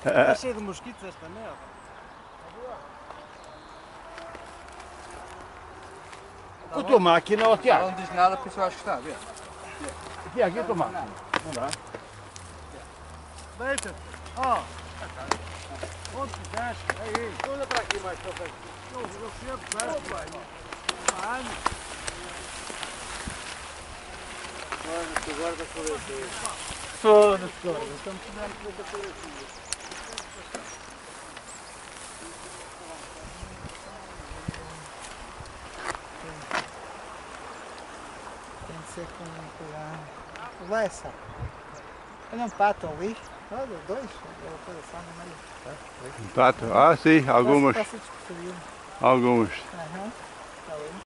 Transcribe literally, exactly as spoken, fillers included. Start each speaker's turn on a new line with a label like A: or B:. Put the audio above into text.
A: Está cheio de mosquitos esta merda.
B: A tua máquina, ó Tiago.
C: Não diz nada, por isso eu acho que está, vê.
B: Tiago, e a tua máquina? Não dá?
A: Deita-te. Ó. Onde quiseres. Aí.
B: Olha para aqui mais para frente.
A: Eu, eu sempre peço, pai. Mano.
B: Foda-se, agora da fotografia.
A: Foda-se, agora. Estamos fazendo muita fotografia.
D: Tem que ser com cuidado. Lá essa. Olha um pato ali. Olha, dois. Aquela coisa só no meio.
E: Um pato? Ah, sim, algumas.
D: Passa despercebido.
E: Algumas.
D: Aham. Tá ali.